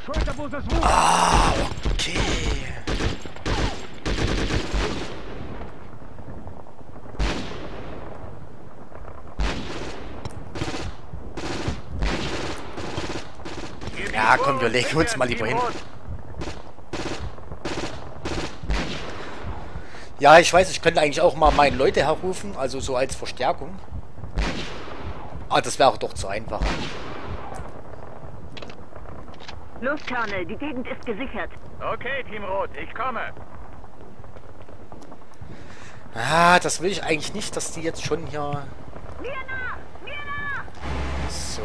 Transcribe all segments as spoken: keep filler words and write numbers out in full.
Ah, okay. Ja, komm, wir legen uns mal lieber hin. Ja, ich weiß, ich könnte eigentlich auch mal meine Leute herrufen, also so als Verstärkung. Ah, das wäre doch zu einfach. Los, Colonel, die Gegend ist gesichert. Okay, Team Rot, ich komme. Ah, das will ich eigentlich nicht, dass die jetzt schon hier... Mirna! Mirna! So.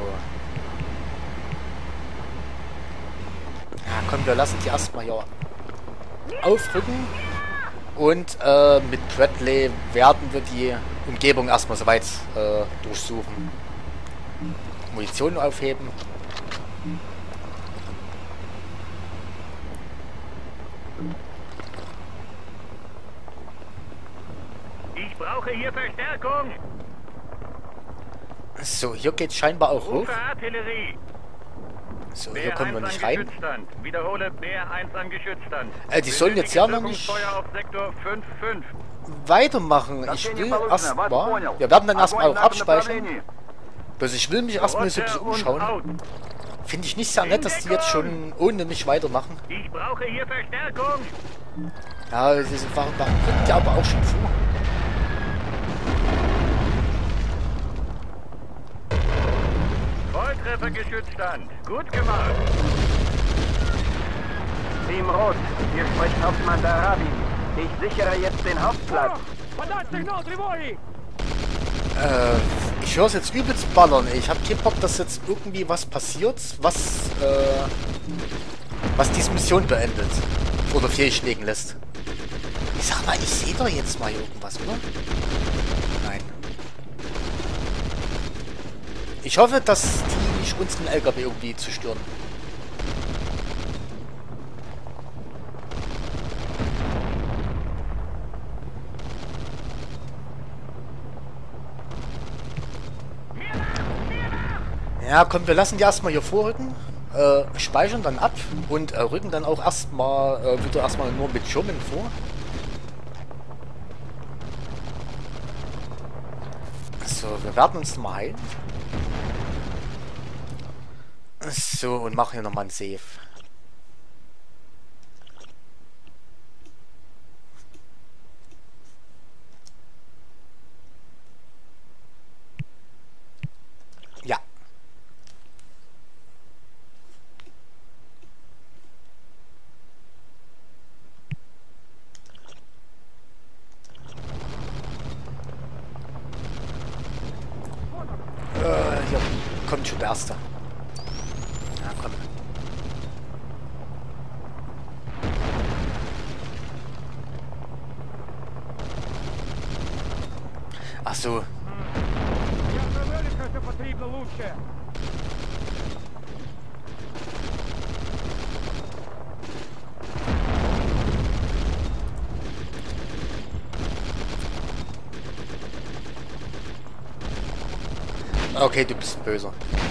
Ja, komm, wir lassen die erstmal hier aufrücken. Und äh, mit Bradley werden wir die Umgebung erstmal soweit äh, durchsuchen. Munition aufheben. Ich brauche hier Verstärkung. So, hier geht's scheinbar auch hoch. Rufe Artillerie. So, hier kommen wir nicht rein. Wiederhole B eins an Geschützstand. Äh, die sollen jetzt ja noch nicht auf Sektor fünf fünf. weitermachen. Ich will erstmal... Wir werden dann erstmal auch abspeichern. Bloß ich will mich erstmal so ein bisschen umschauen. Finde ich nicht sehr nett, dass die jetzt schon ohne mich weitermachen. Ich brauche hier Verstärkung. Ja, das war, war, rückt ja aber auch schon vor. Volltreffergeschützstand. Gut gemacht. Team Rot, hier spricht Hauptmann Darabin. Ich sichere jetzt den Hauptplatz. Äh, ich höre es jetzt übelst ballern. Ich habe keinen Bock, dass jetzt irgendwie was passiert, was, äh, was diese Mission beendet. Oder fehlschlägen lässt. Ich sag mal, ich sehe doch jetzt mal irgendwas, oder? Nein. Ich hoffe, dass die nicht unseren L K W irgendwie zerstören. Ja, komm, wir lassen die erstmal hier vorrücken, äh, speichern dann ab und äh, rücken dann auch erstmal äh, wieder erstmal nur mit Schirmen vor. So, wir werden uns mal heilen. So, und machen hier nochmal ein Save. Ja. Äh, hier kommt schon der Erste. Ja, komm. Ach so. Okay, du bist böse.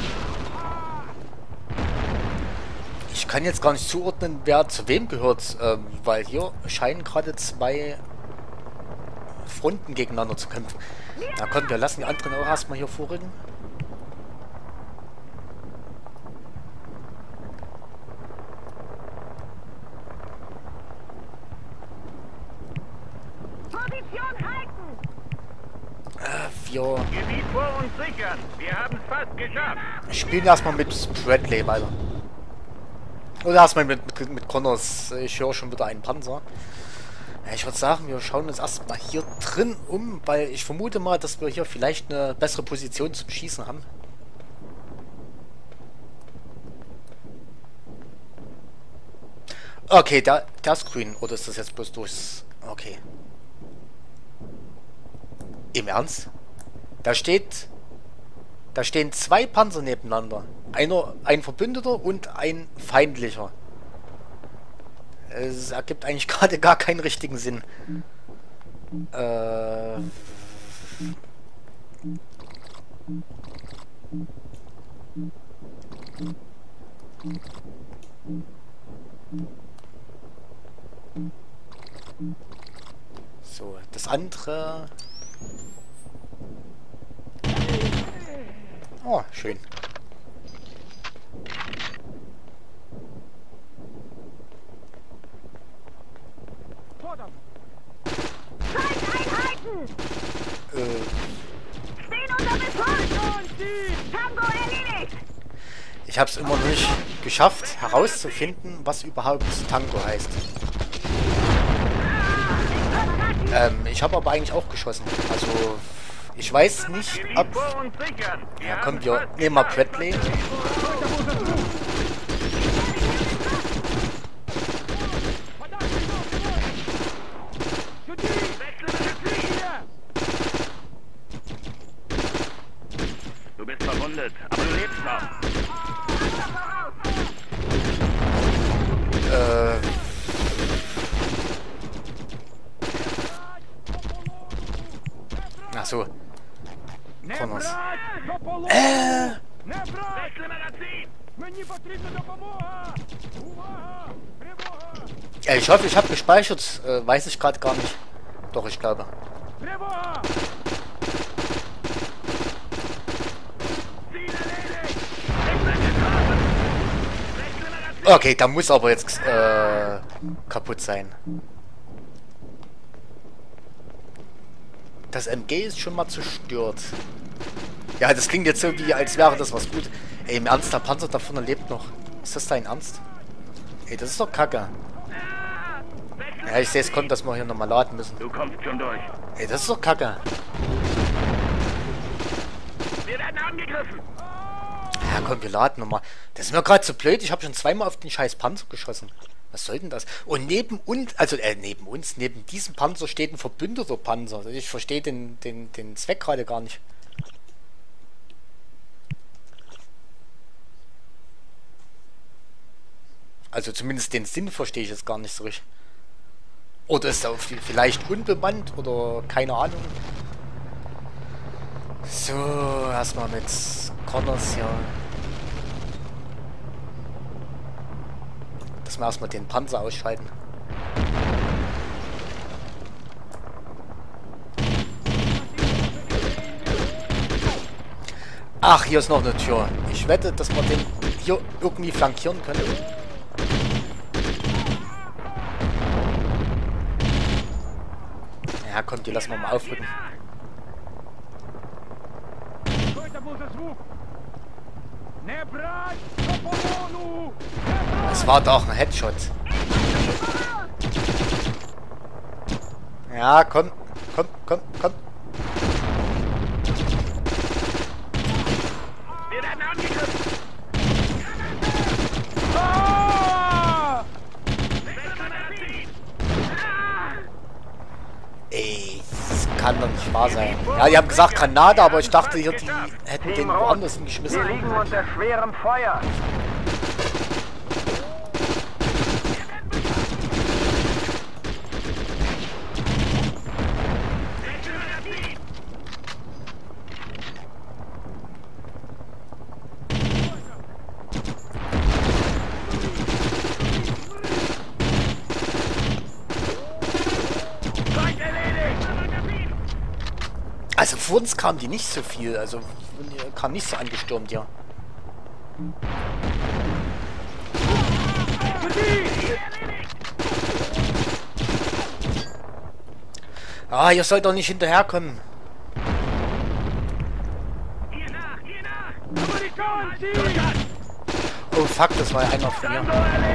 Ich kann jetzt gar nicht zuordnen, wer zu wem gehört, ähm, weil hier scheinen gerade zwei Fronten gegeneinander zu kämpfen. Na komm, wir lassen die anderen auch erstmal hier vorrücken. Position halten! Äh, wir Gebiet vor uns sichern. Wir haben es fast geschafft. spielen erstmal mit Bradley weiter. Oder erstmal mit, mit, mit Connors. Ich höre schon wieder einen Panzer. Ja, ich würde sagen, wir schauen uns erstmal hier drin um, weil ich vermute mal, dass wir hier vielleicht eine bessere Position zum Schießen haben. Okay, der, der ist grün. Oder ist das jetzt bloß durchs... Okay. Im Ernst? Da steht... Da stehen zwei Panzer nebeneinander. Einer, ein Verbündeter und ein feindlicher. Es ergibt eigentlich gerade gar keinen richtigen Sinn. Äh... So, das andere... Oh, schön. Feindeinheiten! Äh, Stehen unter Beschuss! Tango erledigt! ich habe es immer noch nicht geschafft, herauszufinden, was überhaupt Tango heißt. Ähm, ich habe aber eigentlich auch geschossen. Also, ich weiß nicht, ob... Vor uns sichern. Wir Ja, komm, haben's wir fast nehmen mal geschafft. Bradley. Du bist verwundet, aber du lebst noch. Äh... Ach so. Connors. Äh... Wechsle Magazin! Ja, ich hoffe, ich habe gespeichert. Äh, weiß ich gerade gar nicht. Doch, ich glaube. Okay, da muss aber jetzt äh, kaputt sein. Das M G ist schon mal zerstört. Ja, das klingt jetzt so wie, als wäre das was gut. Ey, im Ernst, der Panzer da vorne lebt noch. Ist das dein Ernst? Ey, das ist doch kacke. Ja, ich sehe, es kommt, dass wir hier nochmal laden müssen. Du kommst schon durch. Ey, das ist doch kacke. Wir werden angegriffen. Ja, komm, wir laden nochmal. Das ist mir gerade zu blöd. Ich habe schon zweimal auf den scheiß Panzer geschossen. Was soll denn das? Und neben uns, also äh, neben uns, neben diesem Panzer steht ein verbündeter Panzer. Ich verstehe den, den, den Zweck gerade gar nicht. Also zumindest den Sinn verstehe ich jetzt gar nicht so richtig. Oder ist er vielleicht unbemannt oder keine Ahnung. So, erstmal mit Connors hier. Dass wir erstmal den Panzer ausschalten. Ach, hier ist noch eine Tür. Ich wette, dass wir den hier irgendwie flankieren können. Ja, komm, die lassen wir mal aufrücken. Das war doch ein Headshot. Ja, komm, komm, komm, komm. Wir werden angegriffen. Ey, das kann doch nicht wahr sein. Ja, die haben gesagt Granate, aber ich dachte, hier, die hätten den woanders hingeschmissen. Wir liegen unter schwerem Feuer. Also vor uns kamen die nicht so viel, also kam nicht so angestürmt, ja. Ah, ihr sollt doch nicht hinterherkommen. Hier nach, hier nach. Oh fuck, das war ja einer von mir.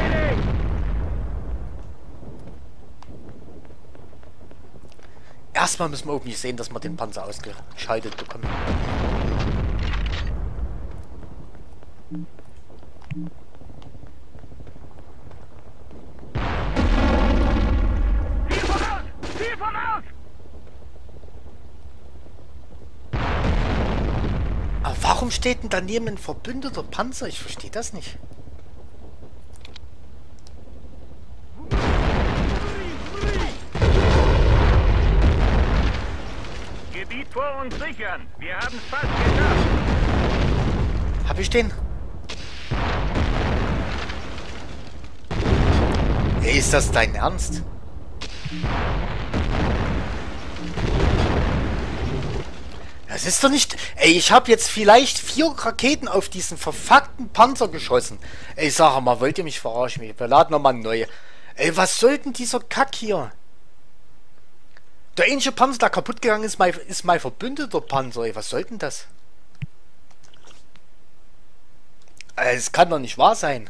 Erstmal müssen wir irgendwie sehen, dass wir den Panzer ausgeschaltet bekommen. Ziel voraus! Ziel voraus! Aber warum steht denn daneben ein verbündeter Panzer? Ich verstehe das nicht. Gebiet vor uns sichern. Wir haben es fast geschafft. Hab ich den? Ey, ist das dein Ernst? Das ist doch nicht... Ey, ich habe jetzt vielleicht vier Raketen auf diesen verfuckten Panzer geschossen. Ey, sag mal, wollt ihr mich verarschen? Wir laden nochmal neue. Ey, was soll denn dieser Kack hier? Der einzige Panzer, der kaputt gegangen ist, mein, ist mein verbündeter Panzer. Ey, was soll denn das? Ey, das kann doch nicht wahr sein.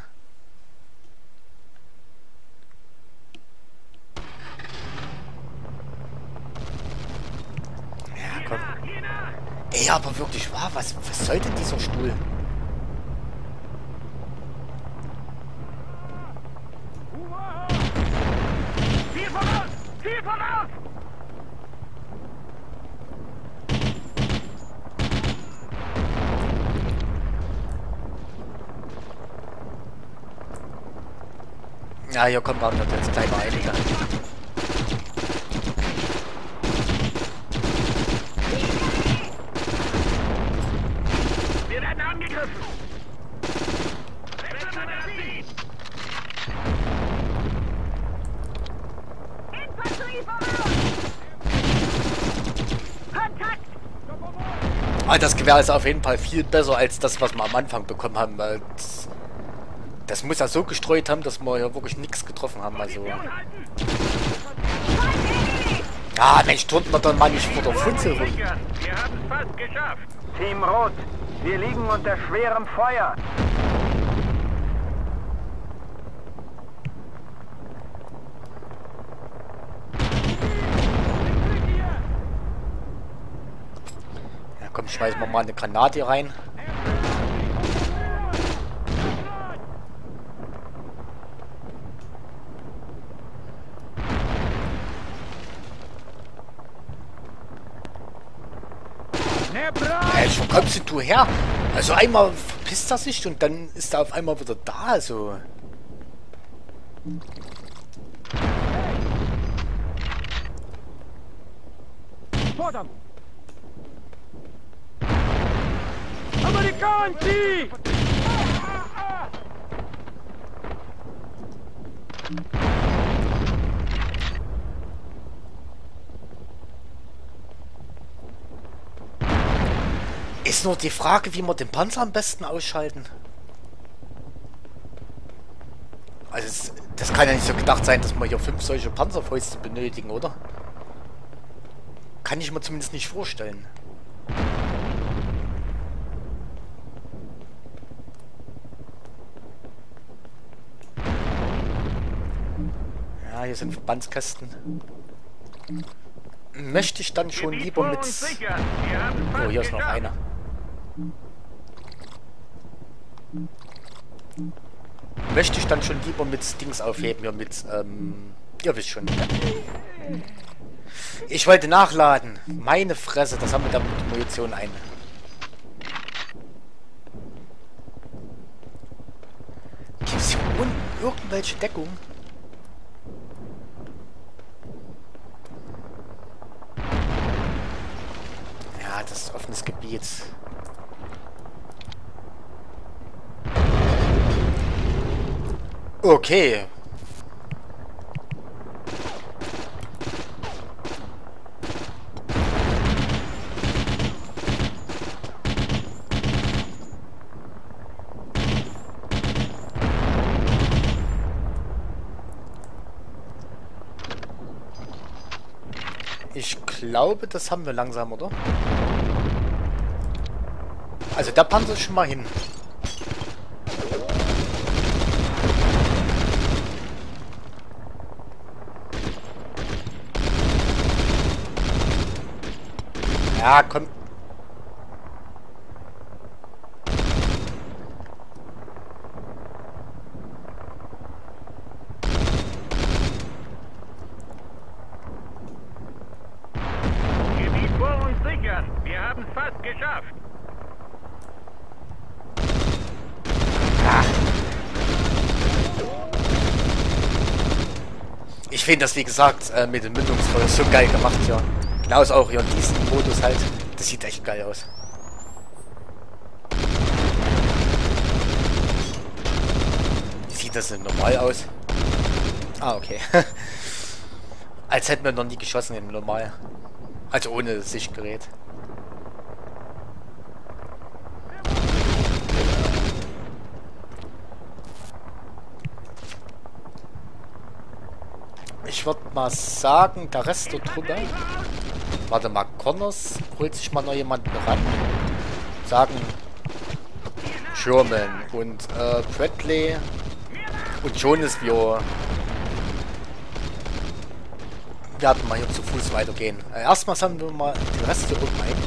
Ja, komm. Ey, aber wirklich wahr, was, was soll denn dieser Stuhl? Viel voraus! Viel voraus! Ja, hier kommt man jetzt gleich mal einiger. Wir werden angegriffen! Infanterie voraus! Kontakt! Ah, das Gewehr ist auf jeden Fall viel besser als das, was wir am Anfang bekommen haben, weil das, das muss ja so gestreut haben, dass wir ja wirklich nichts getroffen haben. Also. Ah, Mensch, turnt man dann mal nicht vor der Funzel rum. Wir haben es fast geschafft! Team Rot, wir liegen unter schwerem Feuer. Ja, komm, schmeißen wir mal eine Granate rein. Ey, wo kommst denn du her? Also einmal verpisst er sich und dann ist er auf einmal wieder da, also. Vordermann! Amerikanci! Ist nur die Frage, wie wir den Panzer am besten ausschalten. Also es, das kann ja nicht so gedacht sein, dass wir hier fünf solche Panzerfäuste benötigen, oder? Kann ich mir zumindest nicht vorstellen. Ja, hier sind Verbandskästen. Möchte ich dann schon lieber mit... Oh, hier ist noch einer. Möchte ich dann schon lieber mit Dings aufheben, ja mit, ähm... ihr wisst schon. Ich wollte nachladen. Meine Fresse, das haben wir da mit Munition ein. Gibt es hier unten irgendwelche Deckung? Ja, das ist offenes Gebiet. Okay. Ich glaube, das haben wir langsam, oder? Also der Panzer ist schon mal hin. Ja, komm. Gebiet vor uns sichern! Wir haben es fast geschafft! Ich finde das, wie gesagt, äh, mit dem Mündungsfeuer so geil gemacht, ja. Genauso auch hier in diesem Modus halt. Das sieht echt geil aus. Wie sieht das denn normal aus? Ah, okay. Als hätten wir noch nie geschossen im Normal. Also ohne Sichtgerät. Ich würde mal sagen, der Rest der Truppe. Warte mal, Connors holt sich mal noch jemanden ran. Sagen Sherman und äh, Bradley und Jonas, wir werden mal hier zu Fuß weitergehen. Äh, erstmal sammeln wir mal den Rest hier oben ein.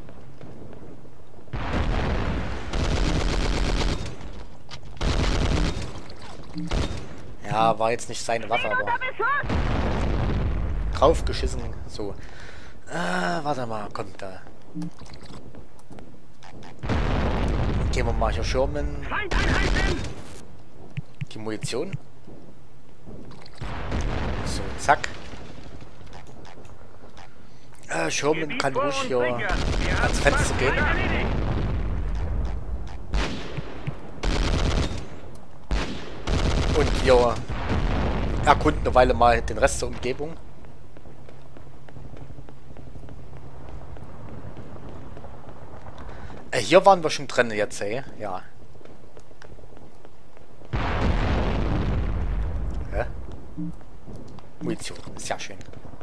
Ja, war jetzt nicht seine Waffe, aber draufgeschissen. So. Äh, warte mal, kommt da. Gehen wir mal hier Sherman. Die Munition. So, zack. Äh, Sherman kann ruhig hier ans Fenster gehen. Und hier erkunden eine Weile mal den Rest der Umgebung. Äh, hier waren wir schon drin jetzt, ey. Ja. Hä? Munition. Sehr schön.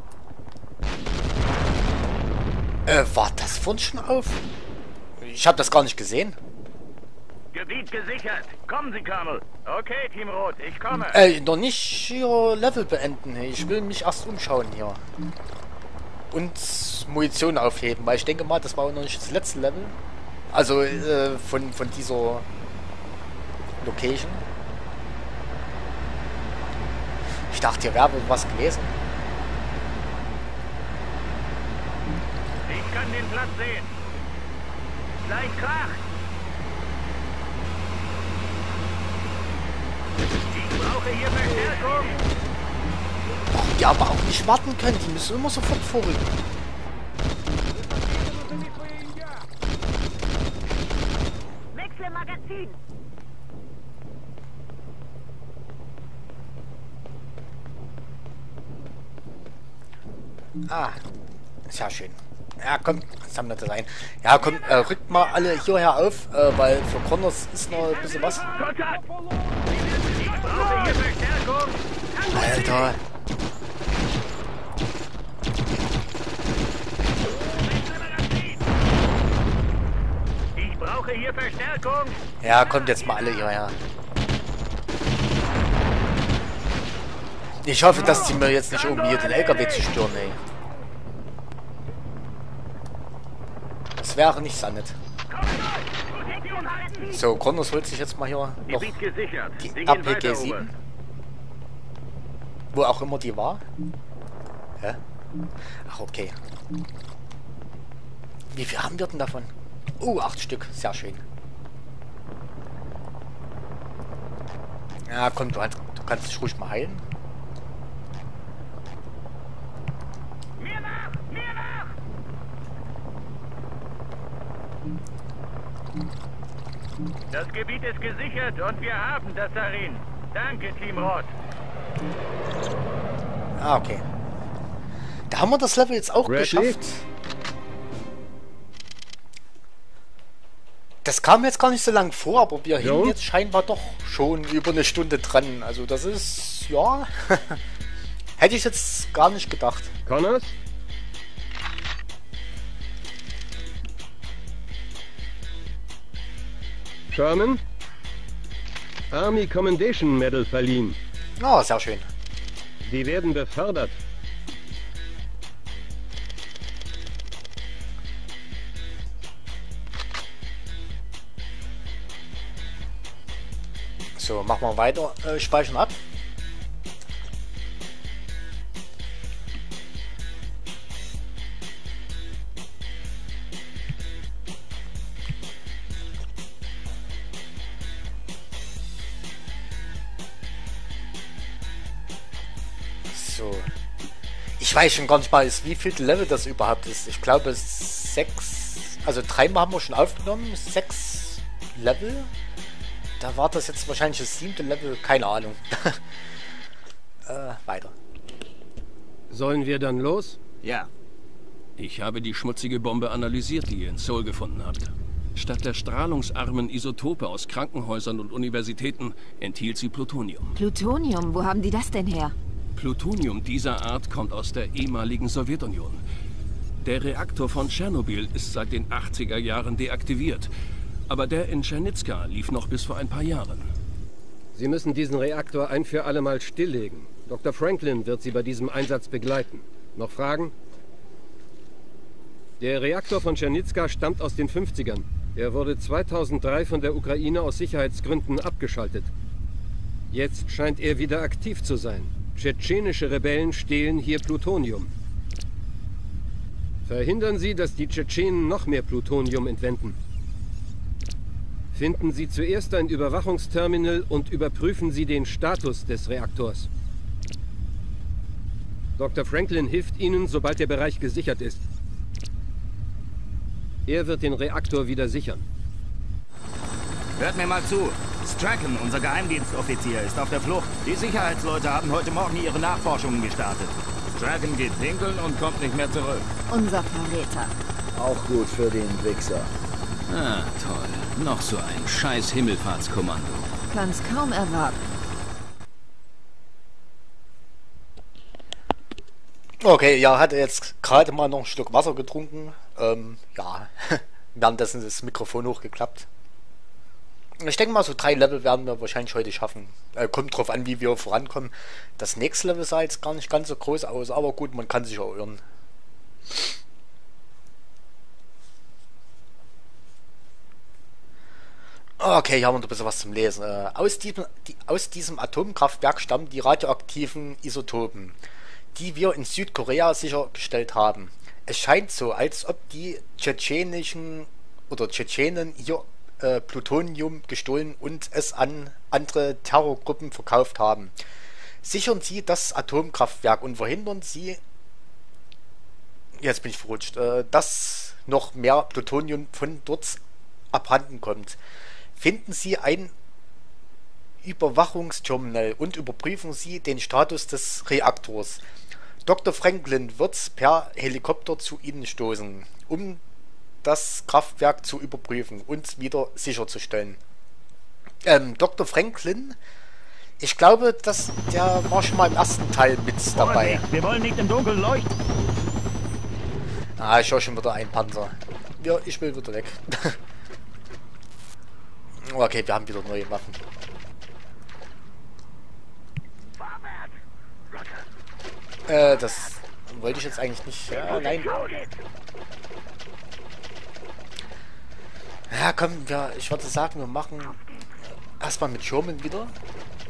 Äh, war das vorhin schon auf? Ich habe das gar nicht gesehen. Gebiet gesichert. Kommen Sie, Colonel. Okay, Team Rot, ich komme. Äh, noch nicht hier Level beenden. Ich will mich erst umschauen hier. Und Munition aufheben, weil ich denke mal, das war auch noch nicht das letzte Level. Also äh, von, von dieser Location. Ich dachte, hier wäre was gewesen. Ich kann den Platz sehen. Gleich Krach. Ich brauche hier Verstärkung. Die aber auch nicht warten können. Die müssen immer sofort vorrücken. Wechsle Magazin. Ah, sehr schön. Ja, komm, sammelt das ein. Ja, komm, äh, rückt mal alle hierher auf, äh, weil für Connors ist noch ein bisschen was. Kontakt. Ich brauche hier Verstärkung. Alter. Ich brauche hier Verstärkung. Ja, kommt jetzt mal alle hierher. Ich hoffe, dass die mir jetzt nicht irgendwie hier den L K W zerstören, ey. Das wäre nicht so nett. So, Connors holt sich jetzt mal hier noch Gebiet gesichert. die Sie R gehen P G weiter, sieben. Oberst. Wo auch immer die war. Hä? Ach, okay. Wie viel haben wir denn davon? Oh, acht Stück. Sehr schön. Ja, komm, du, du kannst dich ruhig mal heilen. Mir nach! Mir nach! Das Gebiet ist gesichert und wir haben das Sarin. Danke, Team Rot. Ah, okay. Da haben wir das Level jetzt auch Bradley? geschafft. Das kam jetzt gar nicht so lang vor, aber wir Jo? hingen jetzt scheinbar doch schon über eine Stunde dran. Also das ist, ja, hätte ich jetzt gar nicht gedacht. Connors? Sherman? Army Commendation Medal verliehen. Ah, sehr schön. Sie werden befördert. So, machen wir weiter. Äh, speichern ab. So. Ich weiß schon gar nicht mal, wie viel Level das überhaupt ist. Ich glaube sechs. Also dreimal haben wir schon aufgenommen. Sechs Level. Da war das jetzt wahrscheinlich das siebte Level. Keine Ahnung. äh, weiter. Sollen wir dann los? Ja. Ich habe die schmutzige Bombe analysiert, die ihr in Seoul gefunden habt. Statt der strahlungsarmen Isotope aus Krankenhäusern und Universitäten enthielt sie Plutonium. Plutonium, wo haben die das denn her? Plutonium dieser Art kommt aus der ehemaligen Sowjetunion. Der Reaktor von Tschernobyl ist seit den achtziger Jahren deaktiviert. Aber der in Tschernitska lief noch bis vor ein paar Jahren. Sie müssen diesen Reaktor ein für alle Mal stilllegen. Doktor Franklin wird Sie bei diesem Einsatz begleiten. Noch Fragen? Der Reaktor von Tschernitska stammt aus den fünfzigern. Er wurde zweitausenddrei von der Ukraine aus Sicherheitsgründen abgeschaltet. Jetzt scheint er wieder aktiv zu sein. Tschetschenische Rebellen stehlen hier Plutonium. Verhindern Sie, dass die Tschetschenen noch mehr Plutonium entwenden. Finden Sie zuerst ein Überwachungsterminal und überprüfen Sie den Status des Reaktors. Doktor Franklin hilft Ihnen, sobald der Bereich gesichert ist. Er wird den Reaktor wieder sichern. Hört mir mal zu. Strachan, unser Geheimdienstoffizier, ist auf der Flucht. Die Sicherheitsleute haben heute Morgen ihre Nachforschungen gestartet. Strachan geht pinkeln und kommt nicht mehr zurück. Unser Verräter. Auch gut für den Wichser. Ah, toll. Noch so ein scheiß Himmelfahrtskommando. Kann's kaum erwarten. Okay, ja, hatte jetzt gerade mal noch ein Stück Wasser getrunken. Ähm, ja, währenddessen ist das Mikrofon hochgeklappt. Ich denke mal, so drei Level werden wir wahrscheinlich heute schaffen. Äh, kommt drauf an, wie wir vorankommen. Das nächste Level sah jetzt gar nicht ganz so groß aus, aber gut, man kann sich auch irren. Okay, hier haben wir noch ein bisschen was zum Lesen. Äh, aus, diesem, die, aus diesem Atomkraftwerk stammen die radioaktiven Isotopen, die wir in Südkorea sichergestellt haben. Es scheint so, als ob die tschetschenischen oder Tschetschenen hier äh, Plutonium gestohlen und es an andere Terrorgruppen verkauft haben. Sichern Sie das Atomkraftwerk und verhindern Sie, jetzt bin ich verrutscht, äh, dass noch mehr Plutonium von dort abhanden kommt. Finden Sie ein Überwachungsterminal und überprüfen Sie den Status des Reaktors. Doktor Franklin wird per Helikopter zu Ihnen stoßen, um das Kraftwerk zu überprüfen und wieder sicherzustellen. Ähm, Doktor Franklin, ich glaube, dass der war schon mal im ersten Teil mit dabei. Vorsicht, wir wollen nicht im Dunkeln leuchten. Ah, ich höre schon wieder ein Panzer. Ja, ich will wieder weg. Okay, wir haben wieder neue Waffen. Äh, das wollte ich jetzt eigentlich nicht. Ja, nein. Ja, komm, wir, ich würde sagen, wir machen erstmal mit Sherman wieder.